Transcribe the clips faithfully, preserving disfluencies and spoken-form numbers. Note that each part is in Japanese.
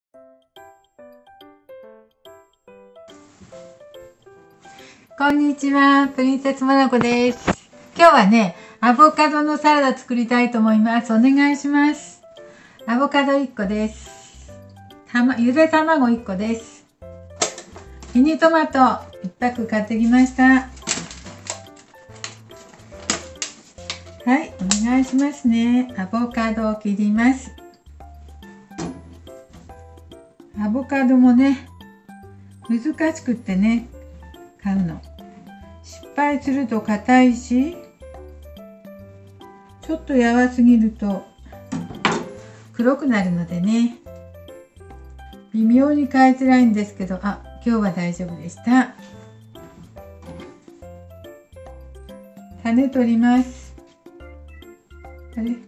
こんにちは、プリンセスモナコです。今日はね、アボカドのサラダ作りたいと思います。お願いします。アボカドいっこです。たま、ゆで卵いっこです。ミニトマトいっパック買ってきました。はい、お願いしますね。アボカドを切ります。アボカドもね、難しくってね、買うの。失敗すると硬いし、ちょっとやわすぎると黒くなるのでね、微妙に買いづらいんですけど、あ、今日は大丈夫でした。種取ります。あれ？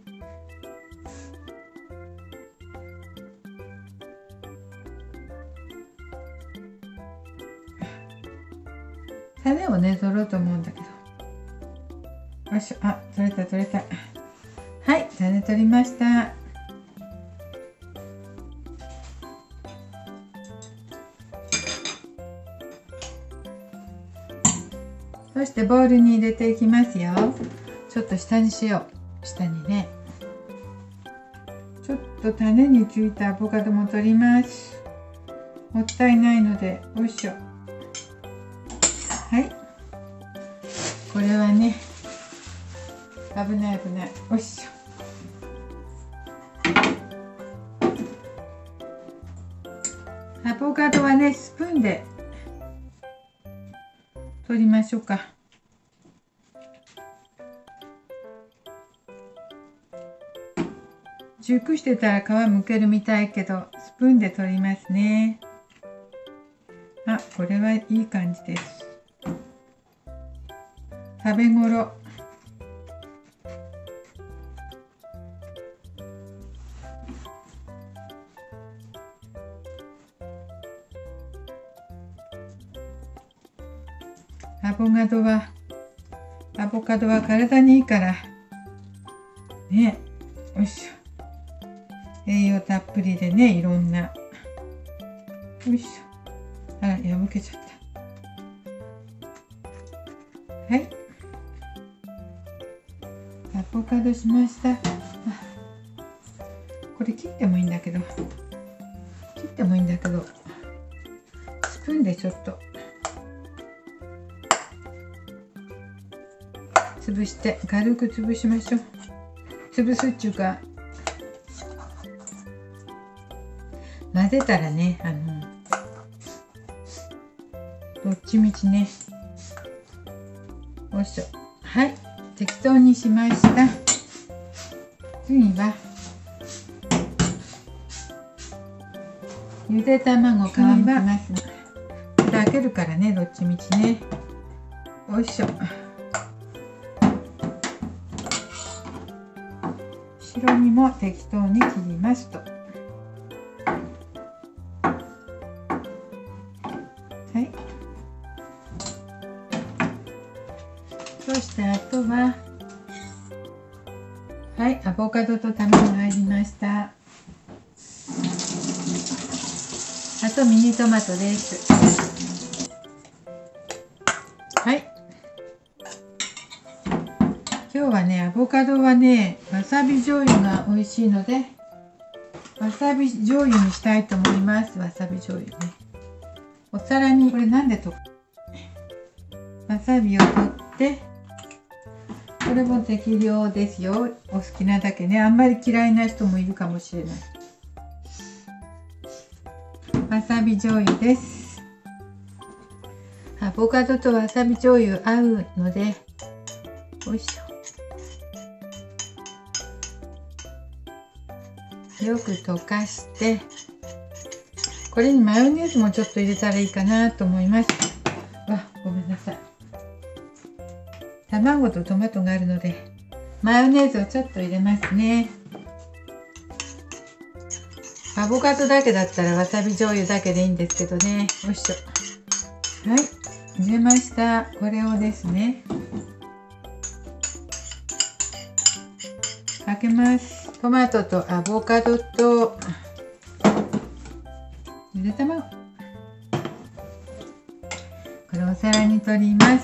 種をね取ろうと思うんだけど、よいしょ、あ、取れた取れた。はい、種取りました。そしてボウルに入れていきますよ。ちょっと下にしよう。下にね、ちょっと種についたアボカドも取ります。もったいないので、よいしょ。はい、これはね、危ない危ない。よいしょ。アボカドはね、スプーンで取りましょうか。熟してたら皮むけるみたいけど、スプーンで取りますね。あ、これはいい感じです。食べごろ。アボカドはアボカドは体にいいからね。よいしょ。栄養たっぷりでね、いろんな。よいしょ。あら、破けちゃった。はい、アボカドしました。これ切ってもいいんだけど切ってもいいんだけどスプーンでちょっと潰して、軽く潰しましょう。潰すっていうか、混ぜたらね、あのどっちみちね。よいしょ。はい、適当にしました。次はゆで卵皮むきますね。これ開けるからね、どっちみちね。よいしょ。白身も適当に切りますと。はい。そしてあとは、はい、アボカドと卵が入りました。あとミニトマトです。はい。今日はね、アボカドはね、わさび醤油が美味しいので、わさび醤油にしたいと思います。わさび醤油ね。お皿に、これなんでと、わさびを取って、これも適量ですよ。お好きなだけね。あんまり嫌いな人もいるかもしれない。わさび醤油です。アボカドとわさび醤油合うので、よいしょ。よく溶かして、これにマヨネーズもちょっと入れたらいいかなと思います。わ、ごめんなさい。卵とトマトがあるので、マヨネーズをちょっと入れますね。アボカドだけだったらわさび醤油だけでいいんですけどね。よいしょ。はい、入れました。これをですね、かけます。トマトとアボカドとゆで卵、これお皿に取ります。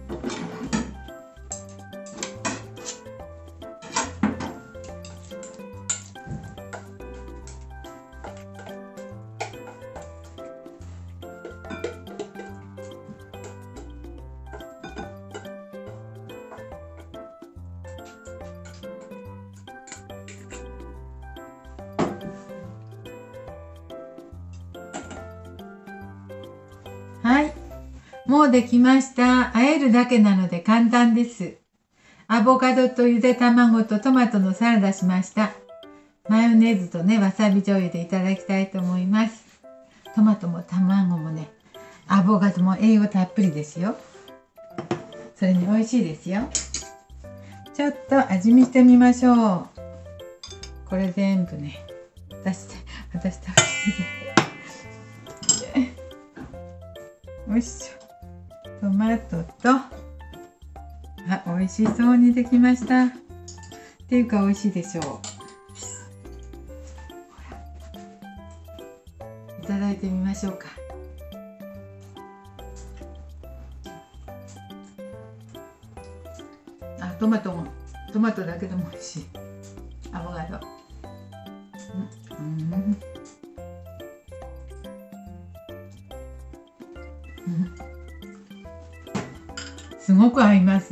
はい、もうできました。和えるだけなので簡単です。アボカドとゆで卵とトマトのサラダしました。マヨネーズとね、わさび醤油でいただきたいと思います。トマトも卵もね、アボカドも栄養たっぷりですよ。それに美味しいですよ。ちょっと味見してみましょう。これ全部ね、私私食べてよいしょ。トマトと、あ、美味しそうにできました。っていうか美味しいでしょう。いただいてみましょうか。あ、トマトもトマトだけでも美味しい。アボカド。うん。うんすごく合います。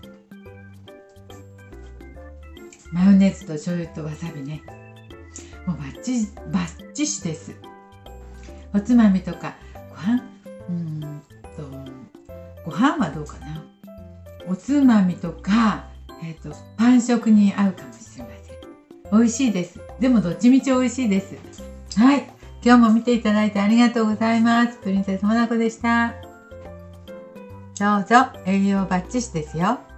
マヨネーズと醤油とわさびね、もうバッチバッチシです。おつまみとかご飯、うーんとご飯はどうかな。おつまみとか、えっとパン食に合うかもしれません。美味しいです。でもどっちみち美味しいです。はい、今日も見ていただいてありがとうございます。プリンセスモナコでした。どうぞ、栄養バッチシですよ。